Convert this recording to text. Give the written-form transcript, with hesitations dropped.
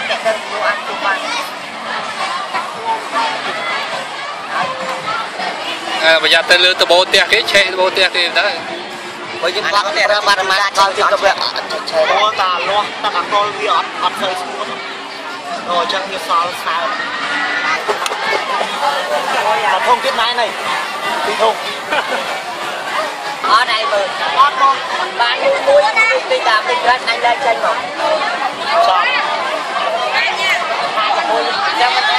để đơn mua ăn chung ban bây giờ tới lứa từ bộ tiệc cái chơi bộ tiệc thì đó bởi vì con tiệc ra ban mà con chưa có việc mua ta luôn ta mặc con vi ọt hơi xuống rồi chẳng như sao sao mà không biết này này thì không ở đây mà con bán muối đi làm đi anh lên trên một hai muối